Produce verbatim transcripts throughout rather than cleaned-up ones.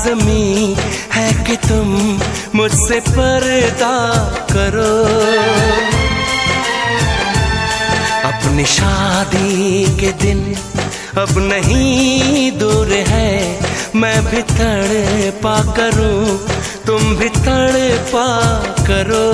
लाज़मी है कि तुम मुझसे पर्दा करो। अपनी शादी के दिन अब नहीं दूर है, मैं भी तड़पा करूं, तुम भी तड़पा करो।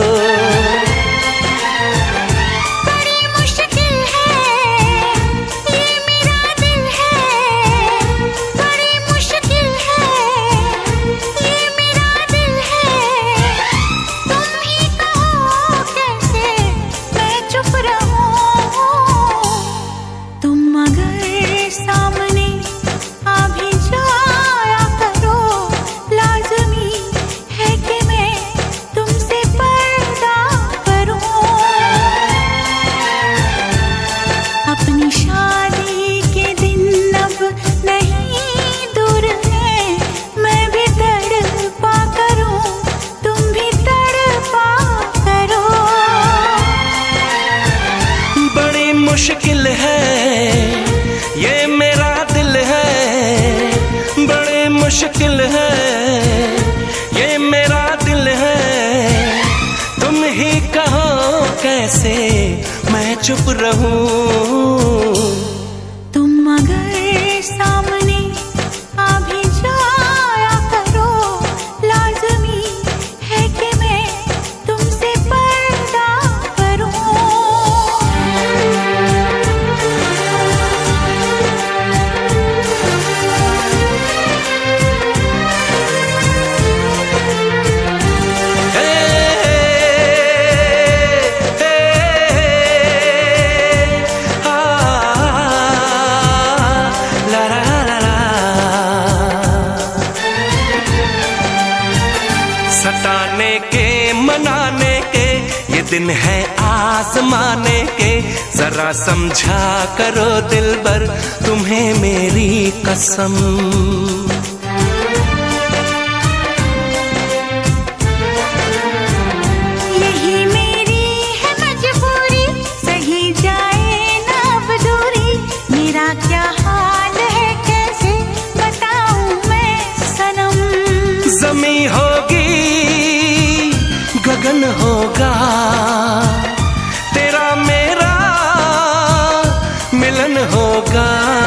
मुश्किल है ये मेरा दिल है, बड़े मुश्किल है ये मेरा दिल है। तुम ही कहो कैसे मैं चुप रहूं। तुम अगर सामने आ भी जाया करो, लाज़मी है कि मैं तुमसे पर्दा करूं। सताने के मनाने के ये दिन है आजमाने के, जरा समझा करो दिलबर तुम्हें मेरी कसम। यही मेरी है मजबूरी, सही जाए ना अब दूरी। मेरा क्या हाल है कैसे बताऊं मैं सनम। ज़मीं होगी गगन होगा, तेरा मेरा मिलन होगा।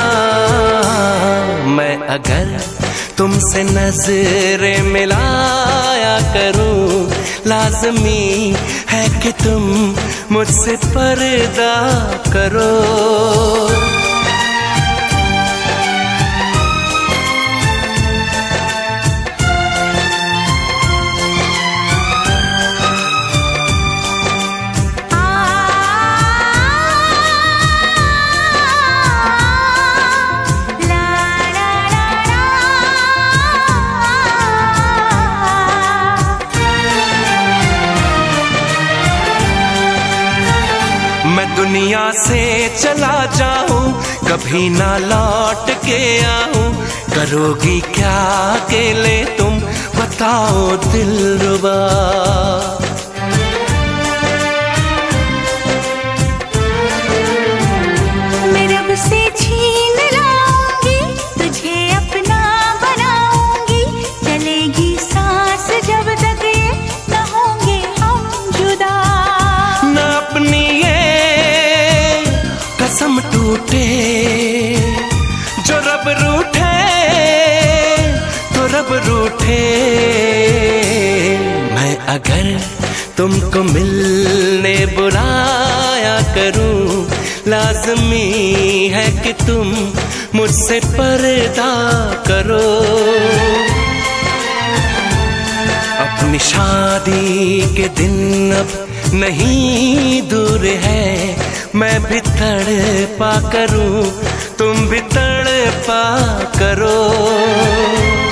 मैं अगर तुमसे नजरें मिलाया करूं, लाज़मी है कि तुम मुझसे पर्दा करो। मैं दुनिया से चला जाऊं, कभी ना लौट के आऊं, करोगी क्या अकेले तुम बताओ दिलरुबा। मैं रब से छीन लाऊंगी, तुझे अपना बनाऊंगी। चलेगी सांस जब तक ये न होंगे हम जुदा। न अपनी कसम टूटे जो रब रूठे तो रब रूठे। मैं अगर तुमको मिलने बुलाया करूं, लाज़मी है कि तुम मुझसे पर्दा करो। अपनी शादी के दिन अब नहीं दूर है, मैं भी तड़पा करूं, तुम भी तड़पा करो।